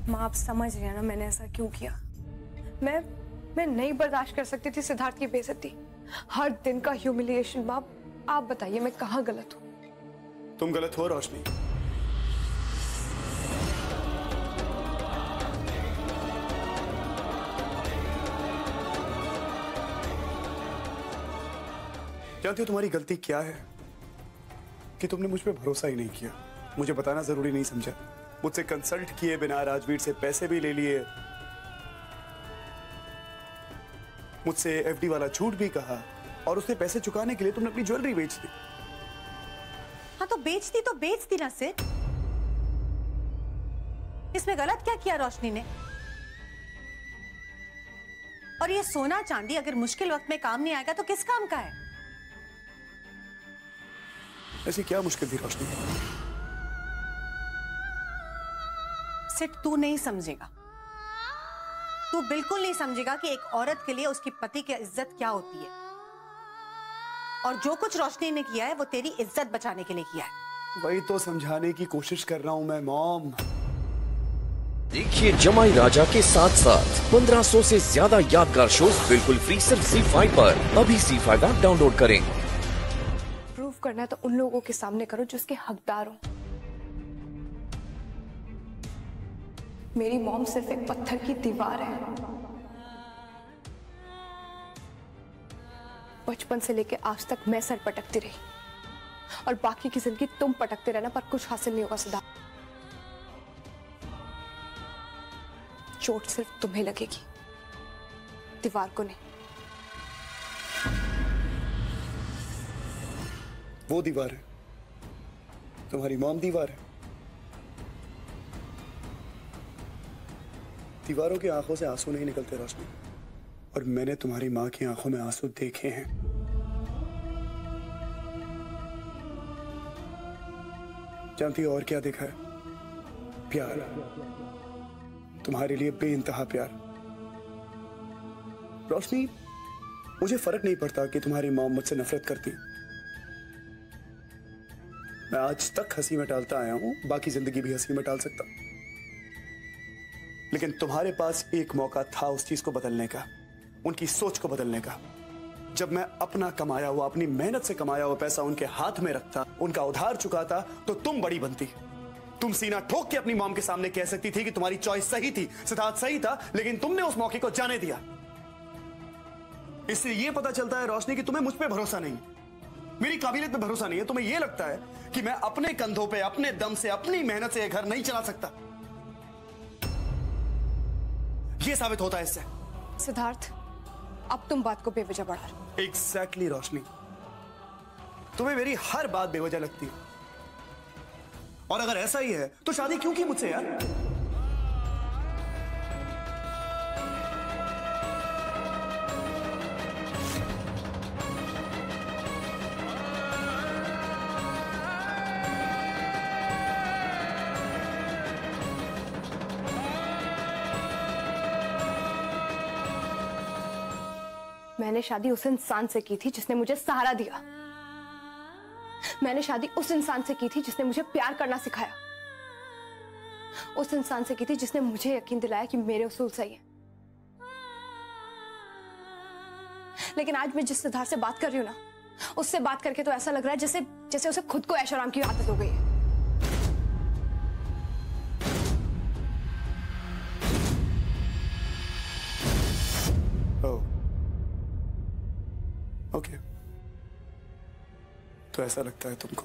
माँ आप समझ रही है ना मैंने ऐसा क्यों किया। मैं नहीं बर्दाश्त कर सकती थी सिद्धार्थ की बेइज्जती, हर दिन का ह्यूमिलिएशन। माँ आप बताइए मैं कहाँ गलत हूँ? तुम गलत हो रोशनी। जानती हो तुम्हारी गलती क्या है? कि तुमने मुझ पे भरोसा ही नहीं किया, मुझे बताना जरूरी नहीं समझा, मुझसे कंसल्ट किए बिना राजवीर से पैसे भी ले लिए, मुझसे एफडी वाला झूठ भी कहा, और उसने पैसे चुकाने के लिए तुमने अपनी ज्वेलरी बेच दी। हाँ तो बेच दी ना सिर्फ। इसमें गलत क्या किया रोशनी ने? और ये सोना चांदी अगर मुश्किल वक्त में काम नहीं आएगा तो किस काम का है? ऐसी क्या मुश्किल थी रोशनी? सिर्फ तू नहीं समझेगा, तू बिल्कुल नहीं समझेगा कि एक औरत के लिए उसकी पति की इज्जत क्या होती है। और जो कुछ रोशनी ने किया है वो तेरी इज्जत बचाने के लिए किया है। वही तो समझाने की कोशिश कर रहा हूं मैं मॉम। देखिए जमाई राजा के साथ साथ 1500 से ज्यादा यादगार शोज बिल्कुल फ्री सिर्फ ZEE5 पर। अभी ZEE5 ऐप डाउनलोड करें। प्रूव करना है तो उन लोगों के सामने करो जो उसके हकदार हो। मेरी मॉम सिर्फ एक पत्थर की दीवार है। बचपन से लेके आज तक मैं सर पटकती रही और बाकी की जिंदगी तुम पटकते रहना, पर कुछ हासिल नहीं होगा सिद्धार्थ। चोट सिर्फ तुम्हें लगेगी, दीवार को नहीं। वो दीवार है, तुम्हारी मॉम दीवार है। दीवारों की आंखों से आंसू नहीं निकलते रोशनी, और मैंने तुम्हारी मां की आंखों में आंसू देखे हैं। जानती हो और क्या देखा है? प्यार, तुम्हारे लिए बेइंतहा प्यार। रोशनी, मुझे फर्क नहीं पड़ता कि तुम्हारी मॉम मुझसे नफरत करती। मैं आज तक हंसी में टालता आया हूं, बाकी जिंदगी भी हंसी में टाल सकता, लेकिन तुम्हारे पास एक मौका था उस चीज को बदलने का, उनकी सोच को बदलने का। जब मैं अपना कमाया हुआ, अपनी मेहनत से कमाया हुआ पैसा उनके हाथ में रखता, उनका उधार चुकाता, तो तुम बड़ी बनती। तुम सीना ठोक के अपनी मॉम के सामने कह सकती थी कि तुम्हारी चॉइस सही थी, सिद्धार्थ सही था, लेकिन तुमने उस मौके को जाने दिया। इससे यह पता चलता है रोशनी कि तुम्हें मुझ पे भरोसा नहीं, मेरी काबिलियत पे भरोसा नहीं है। तुम्हें यह लगता है कि मैं अपने कंधों पे, अपने दम से, अपनी मेहनत से यह घर नहीं चला सकता। यह साबित होता है इससे। सिद्धार्थ, अब तुम बात को बेवजह बढ़ा रहे हो। एग्जैक्टली रोशनी, तुम्हें मेरी हर बात बेवजह लगती है, और अगर ऐसा ही है तो शादी क्यों की मुझसे यार? मैंने शादी उस इंसान से की थी जिसने मुझे सहारा दिया। मैंने शादी उस इंसान से की थी जिसने मुझे प्यार करना सिखाया। उस इंसान से की थी जिसने मुझे यकीन दिलाया कि मेरे उसूल सही हैं। लेकिन आज मैं जिस सिद्धार्थ से बात कर रही हूं ना, उससे बात करके तो ऐसा लग रहा है जैसे जैसे उसे खुद को ऐशो आराम की आदत हो गई है। ओके, तो ऐसा लगता है तुमको।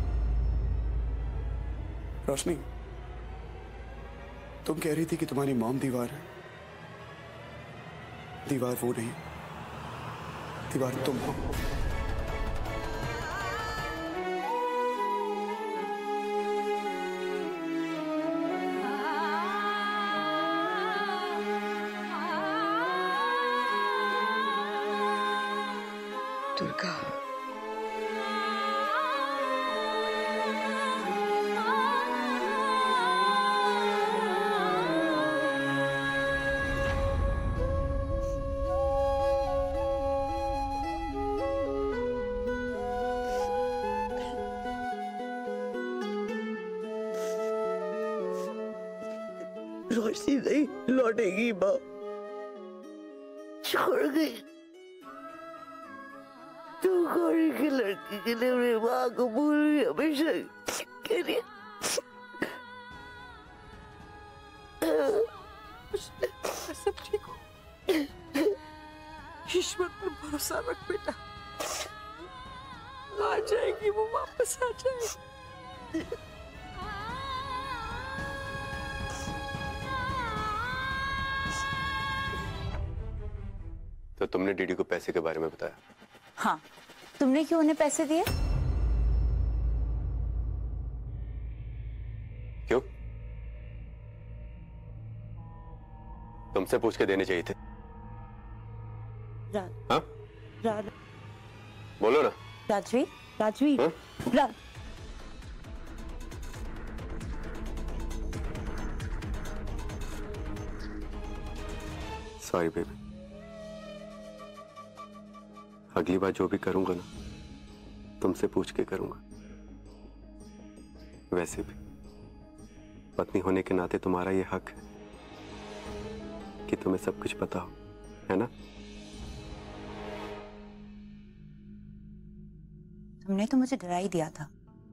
रोशनी, तुम कह रही थी कि तुम्हारी मॉम दीवार है। दीवार वो नहीं, दीवार तुम हो। दुर्गा, रोशनी नहीं लौटेगी माँ, छोड़ गई। तू गौरी की लड़की के लिए मेरी माँ को भूल गई हमेशा के लिए। सब ठीक हो, ईश्वर पर भरोसा रख बेटा, आ जाएगी वो, वापस आ जाएगी। तो तुमने डीडी को पैसे के बारे में बताया? हाँ, तुमने क्यों उन्हें पैसे दिए? क्यों? तुमसे पूछ के देने चाहिए थे। हाँ? बोलो ना। राजवीर, राजवीर, हाँ? सॉरी बेबी, अगली बार जो भी करूंगा ना तुमसे पूछ के करूंगा। वैसे भी पत्नी होने के नाते तुम्हारा ये हक है कि तुम्हें सब कुछ पता हो, है ना? तुमने तो मुझे डरा ही दिया था।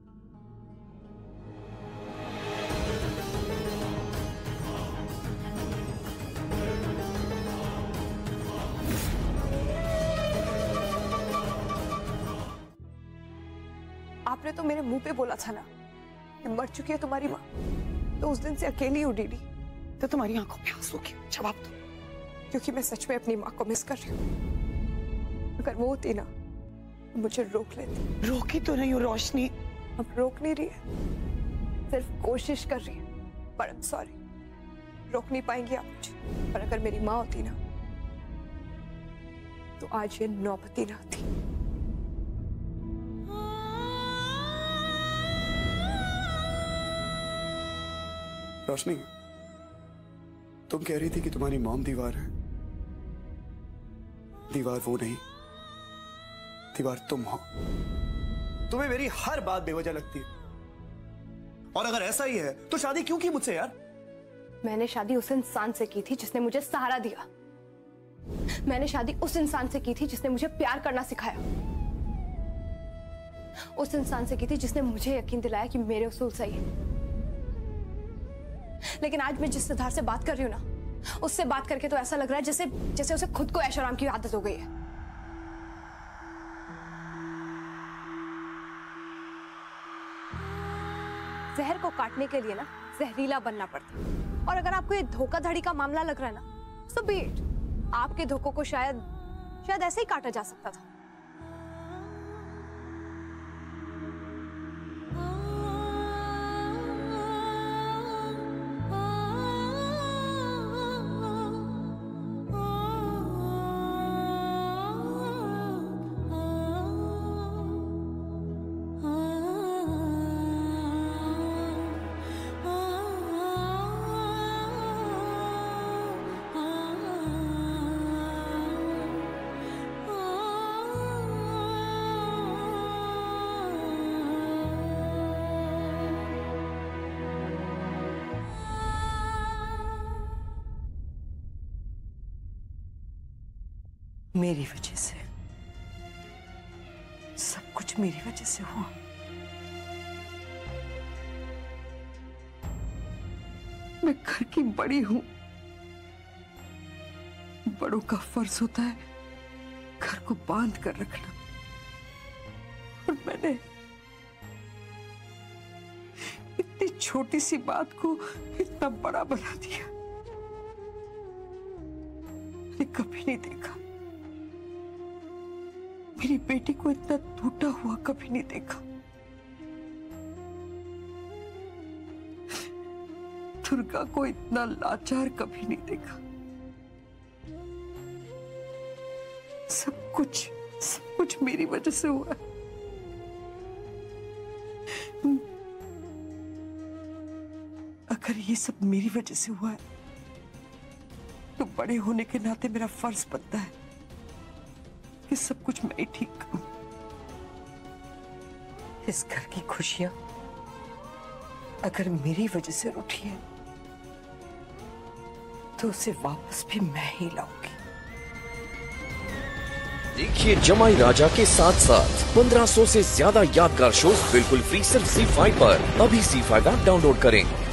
आपने तो मेरे मुंह पे बोला था ना कि मर चुकी है तुम्हारी माँ, तो उस दिन से अकेली हूँ डीडी। तो तुम्हारी आंखों में आंसू क्यों? जवाब दो। क्योंकि मैं सच में अपनी माँ को मिस कर रही हूँ। अगर वो होती ना तो मुझे रोक लेती। रोकी तो नहीं हो रोशनी। अब रोक नहीं रही है, सिर्फ कोशिश कर रही है। पर I'm sorry, रोक नहीं पाएंगी आप मुझे। पर अगर मेरी माँ होती ना तो आज ये नौबत ही ना आती। रोशनी, तुम कह रही थी कि तुम्हारी मॉम दीवार है। दीवार वो नहीं, दीवार तुम हो। तुम्हें मेरी हर बात बेवजह लगती है, और अगर ऐसा ही है तो शादी क्यों की मुझसे यार? मैंने शादी उस इंसान से की थी जिसने मुझे सहारा दिया। मैंने शादी उस इंसान से की थी जिसने मुझे प्यार करना सिखाया। उस इंसान से की थी जिसने मुझे यकीन दिलाया कि मेरे उसूल सही है। लेकिन आज मैं जिस सिद्धार्थ से बात कर रही हूँ ना, उससे बात करके तो ऐसा लग रहा है जैसे उसे खुद को ऐशो आराम की आदत हो गई है। जहर को काटने के लिए ना जहरीला बनना पड़ता है। और अगर आपको ये धोखाधड़ी का मामला लग रहा है ना, सो बी इट। आपके धोखों को शायद ऐसे ही काटा जा सकता था। मेरी वजह से, सब कुछ मेरी वजह से हुआ। मैं घर की बड़ी हूं, बड़ों का फर्ज होता है घर को बांध कर रखना, और मैंने इतनी छोटी सी बात को इतना बड़ा बना दिया। मैंने कभी नहीं देखा, मेरी बेटी को इतना टूटा हुआ कभी नहीं देखा। दुर्गा को इतना लाचार कभी नहीं देखा। सब कुछ मेरी वजह से हुआ है। अगर ये सब मेरी वजह से हुआ है तो बड़े होने के नाते मेरा फर्ज बनता है कि सब कुछ मैं ही ठीक करूं। इस घर की खुशियां अगर मेरी वजह से रूठी है तो उसे वापस भी मैं ही लाऊंगी। देखिए जमाई राजा के साथ साथ 1500 से ज्यादा यादगार शोज बिल्कुल फ्री सिर्फ ZEE5 पर। अभी ZEE5 ऐप डाउनलोड करें।